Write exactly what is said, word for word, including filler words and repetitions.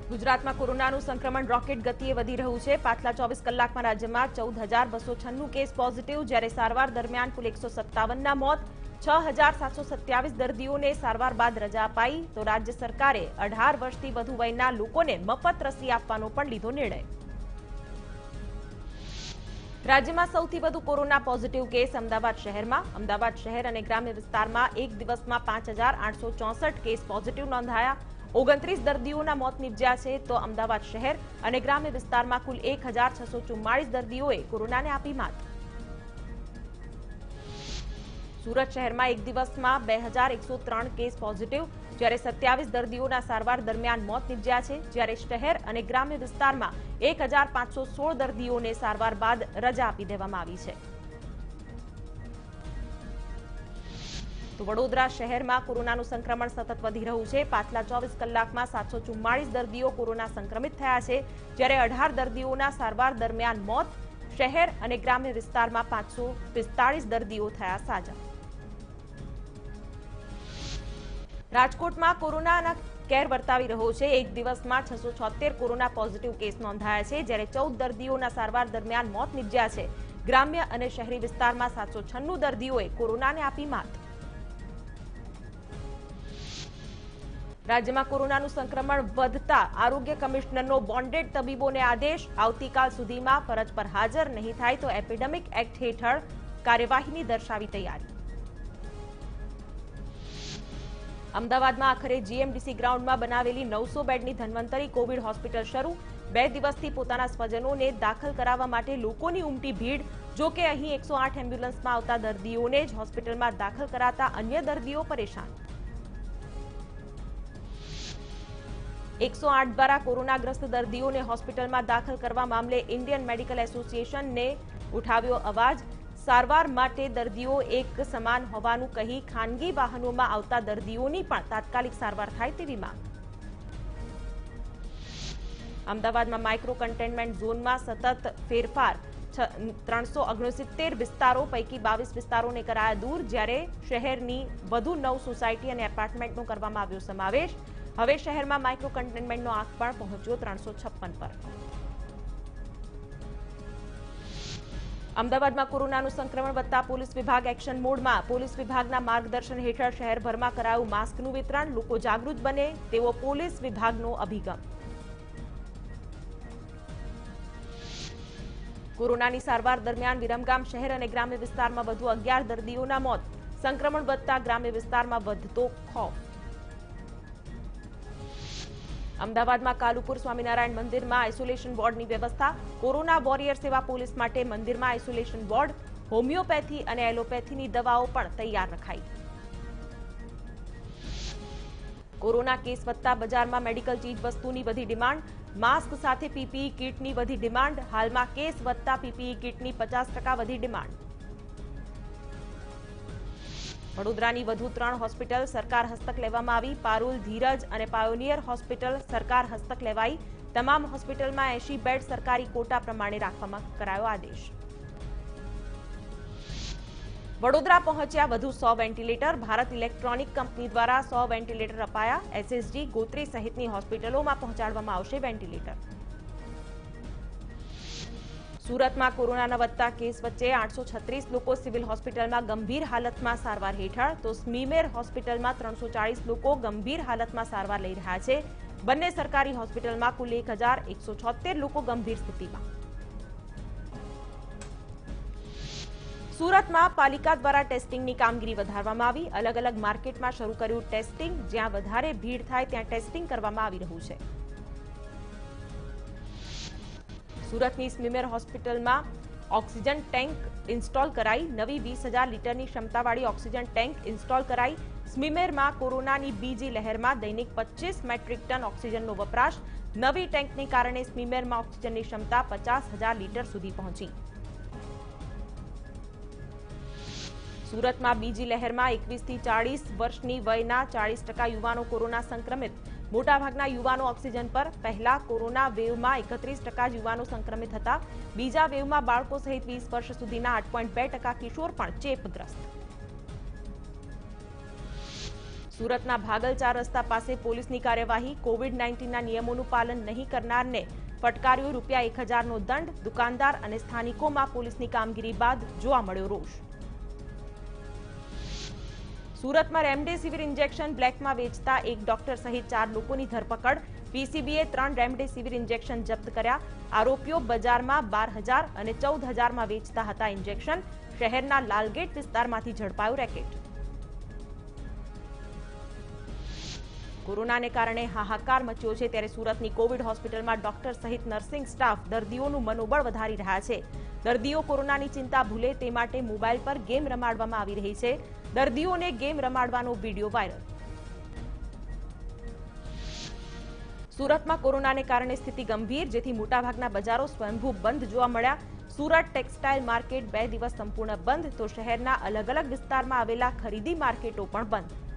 ગુજરાતમાં કોરોનાનું સંક્રમણ રોકેટ ગતિએ વધી રહ્યું છે। પાછલા ચોવીસ કલાકમાં રાજ્યમાં ચૌદ હજાર બસો છન્નું કેસ પોઝિટિવ, જ્યારે સારવાર દરમિયાન કુલ એકસો સત્તાવનના મોત, છ હજાર સાતસો સત્યાવીસ દર્દીઓને સારવાર બાદ રજા અપાઈ। તો રાજ્ય સરકારે અઢાર વર્ષથી વધુ વયના લોકોને મફત રસી આપવાનો પણ લીધો નિર્ણય। રાજ્યમાં સૌથી વધુ કોરોના પોઝિટિવ કેસ અમદાવાદ શહેરમાં। અમદાવાદ શહેર અને ગ્રામ્ય વિસ્તારમાં એક દિવસમાં પાંચ હજાર આઠસો ચોસઠ કેસ પોઝિટિવ નોંધાયા। ઓગણત્રીસ દર્દીઓના મોત નિપજ્યા છે, તો અમદાવાદ શહેર અને ગ્રામ્ય વિસ્તારમાં કુલ એક હજાર છસો ચુમ્માળીસ દર્દીઓએ કોરોનાને આપી માત। સુરત શહેરમાં એક દિવસમાં બે હજાર એકસો ત્રણ કેસ પોઝિટિવ, જ્યારે સત્યાવીસ દર્દીઓના સારવાર દરમિયાન મોત નિપજ્યા છે, જ્યારે શહેર અને ગ્રામ્ય વિસ્તારમાં એક હજાર પાંચસો સોળ દર્દીઓને સારવાર બાદ રજા આપી દેવામાં આવી છે। તો વડોદરા શહેરમાં કોરોનાનું સંક્રમણ સતત વધી રહ્યું છે। પાછલા ચોવીસ કલાકમાં સાતસો ચુમ્માળીસ દર્દીઓ કોરોના સંક્રમિત થયા છે, જ્યારે અઢાર દર્દીઓના સારવાર દરમિયાન મોત। શહેર અને ગ્રામ્ય વિસ્તારમાં પાંચસો પિસ્તાળીસ દર્દીઓ થયા સાજા। રાજકોટમાં કોરોનાના કેર વર્તાવી રહ્યો છે। એક દિવસમાં છસો છોતેર કોરોના પોઝિટિવ કેસ નોંધાયા છે, જ્યારે ચૌદ દર્દીઓના સારવાર દરમિયાન મોત નિપજ્યા છે। ગ્રામ્ય અને શહેરી વિસ્તારમાં સાતસો છન્નું દર્દીઓએ કોરોનાને આપી માત। રાજ્યમાં કોરોનાનું સંક્રમણ વધતા આરોગ્ય કમિશનરનો બોન્ડેડ તબીબોને આદેશ, આવતીકાલ સુધીમાં ફરજ પર હાજર નહીં થાય તો એપિડેમિક એક્ટ હેઠળ કાર્યવાહીની દર્શાવી તૈયારી। અમદાવાદમાં આખરે જીએમડીસી ગ્રાઉન્ડમાં બનાવેલી નવસો બેડની ધન્વંતરી કોવિડ હોસ્પિટલ શરૂ। બે દિવસથી પોતાના સ્વજનોને દાખલ કરાવવા માટે લોકોની ઉમટી ભીડ। જો કે અહીં એકસો આઠ એમ્બ્યુલન્સમાં આવતા દર્દીઓને જ હોસ્પિટલમાં દાખલ કરાતા અન્ય દર્દીઓ પરેશાન। એકસો આઠ દ્વારા કોરોનાગ્રસ્ત દર્દીઓને હોસ્પિટલમાં દાખલ કરવા મામલે ઇન્ડિયન મેડિકલ એસોસિએશનને ઉઠાવ્યો અવાજ। સારવાર માટે દર્દીઓ એક સમાન હોવાનું કહી ખાનગી વાહનોમાં આવતા દર્દીઓની પણ તાત્કાલિક સારવાર થાય તેવી માંગ। અમદાવાદમાં માઇક્રો કન્ટેનમેન્ટ ઝોનમાં સતત ફેરફાર, ત્રણસો ઓગણસિત્તેર વિસ્તારો પૈકી બાવીસ વિસ્તારોને કરાયા દૂર, જ્યારે શહેરની વધુ નવ સોસાયટી અને એપાર્ટમેન્ટનો કરવામાં આવ્યો સમાવેશ। હવે શહેરમાં માઇક્રો કન્ટેનમેન્ટનો આંક પણ પહોંચ્યો ત્રણસો છપ્પન પર। અમદાવાદમાં કોરોનાનું સંક્રમણ વધતા પોલીસ વિભાગ એક્શન મોડમાં। પોલીસ વિભાગના માર્ગદર્શન હેઠળ શહેરભરમાં કરાયું માસ્કનું વિતરણ। લોકો જાગૃત બને તેવો પોલીસ વિભાગનો અભિગમ। કોરોનાની સારવાર દરમિયાન વિરમગામ શહેર અને ગ્રામ્ય વિસ્તારમાં વધુ અગિયાર દર્દીઓના મોત। સંક્રમણ વધતા ગ્રામ્ય વિસ્તારમાં વધતો ખોફ। અમદાવાદમાં કાલુપુર સ્વામિનારાયણ મંદિરમાં આઇસોલેશન વોર્ડની વ્યવસ્થા। કોરોના વોરિયર સેવા પોલીસ માટે મંદિરમાં આઇસોલેશન વોર્ડ, હોમિયોપેથી અને એલોપેથીની દવાઓ પણ તૈયાર રખાઈ। કોરોના કેસ વધતા બજારમાં મેડિકલ ચીજ વસ્તુની વધી ડિમાન્ડ। માસ્ક સાથે પીપીઈ કીટની વધી ડિમાન્ડ। હાલમાં કેસ વધતા પીપીઈ કીટની પચાસ ટકા વધી ડિમાન્ડ। વડોદરાની વધુ ત્રણ હોસ્પિટલ સરકાર હસ્તક લેવામાં આવી। પારુલ, ધીરજ અને પાયોનિયર હોસ્પિટલ સરકાર હસ્તક લેવાઈ। તમામ હોસ્પિટલમાં એંશી બેડ સરકારી કોટા પ્રમાણે રાખવામાં કરાયો આદેશ। વડોદરા પહોંચ્યા વધુ સો વેન્ટિલેટર। ભારત ઇલેક્ટ્રોનિક કંપની દ્વારા સો વેન્ટિલેટર અપાયા। એસએસજી, ગોત્રી સહિતની હોસ્પિટલોમાં પહોંચાડવામાં આવશે વેન્ટિલેટર। સુરતમાં કોરોનાના વધતા કેસ વચ્ચે આઠસો છત્રીસ લોકો સિવિલ હોસ્પિટલમાં ગંભીર હાલતમાં સારવાર હેઠળ, તો સ્મીમેર હોસ્પિટલમાં ત્રણસો ચાળીસ લોકો ગંભીર હાલતમાં સારવાર લઈ રહ્યા છે। બંને સરકારી હોસ્પિટલમાં કુલ એક હજાર એકસો છોતેર લોકો ગંભીર સ્થિતિમાં। સુરતમાં પાલિકા દ્વારા ટેસ્ટિંગની કામગીરી વધારવામાં આવી। અલગ અલગ માર્કેટમાં શરૂ કર્યું ટેસ્ટિંગ। જ્યાં વધારે ભીડ થાય ત્યાં ટેસ્ટિંગ કરવામાં આવી રહ્યું છે। સુરતની સ્મીમેર હોસ્પિટલમાં ઓક્સિજન ટેન્ક ઇન્સ્ટોલ કરાઈ। નવી વીસ હજાર લીટરની ક્ષમતાવાળી ઓક્સિજન ટેન્ક ઇન્સ્ટોલ કરાઈ। સ્મીમેરમાં કોરોનાની બીજી લહેરમાં દૈનિક પચીસ મેટ્રિક ટન ઓક્સિજનનો વપરાશ। નવી ટેન્કને કારણે સ્મીમેરમાં ઓક્સિજનની ક્ષમતા પચાસ હજાર લીટર સુધી પહોંચી। સુરતમાં બીજી લહેરમાં એકવીસ થી ચાળીસ વર્ષની વયના ચાળીસ ટકા યુવાનો કોરોના સંક્રમિત। મોટાભાગના યુવાનો ઓક્સિજન પર। પહેલા કોરોના વેવમાં એકત્રીસ ટકા યુવાનો સંક્રમિત હતા। બીજા વેવમાં બાળકો સહિત વીસ વર્ષ સુધીના આઠ પોઈન્ટ બે ટકા કિશોર પણ ચેપગ્રસ્ત। સુરતના ભાગલચાર રસ્તા પાસે પોલીસની કાર્યવાહી, કોવિડ નાઇન્ટીનના નિયમોનું પાલન નહીં કરનારને ફટકાર્યો રૂપિયા એક હજારનો દંડ, દુકાનદાર અને સ્થાનિકોમાં પોલીસની કામગીરી બાદ જોવા મળ્યો રોષ. સુરતમાં રેમડેસિવિર ઇન્જેક્શન બ્લેકમાં વેચતા એક ડોક્ટર સહિત ચાર લોકોની ધરપકડ, પીસીબીએ ત્રણ રેમડેસિવિર ઇન્જેક્શન જપ્ત કર્યા. આરોપીઓ બજારમાં બાર હજાર અને ચૌદ હજારમાં વેચતા હતા ઇન્જેક્શન. શહેરના લાલગેટ વિસ્તારમાંથી ઝડપાયો રેકેટ. કોરોનાને કારણે હાહાકાર મચ્યો છે, ત્યારે સુરતની કોવિડ હોસ્પિટલમાં ડોક્ટર સહિત નર્સિંગ સ્ટાફ દર્દીઓનું મનોબળ વધારી રહ્યા છે. દર્દીઓ કોરોનાની ચિંતા ભૂલે તે માટે મોબાઈલ પર ગેમ રમાડવામાં આવી રહી છે. દર્દીઓને ગેમ રમાડવાનો વિડીયો વાયરલ. સુરતમાં કોરોનાને કારણે સ્થિતિ ગંભીર, જેથી મોટાભાગના બજારો સ્વયંભૂ બંધ જોવા મળ્યા. સુરત ટેક્સટાઇલ માર્કેટ બે દિવસ સંપૂર્ણ બંધ, તો શહેરના અલગ અલગ વિસ્તારમાં આવેલા ખરીદી માર્કેટો પણ બંધ.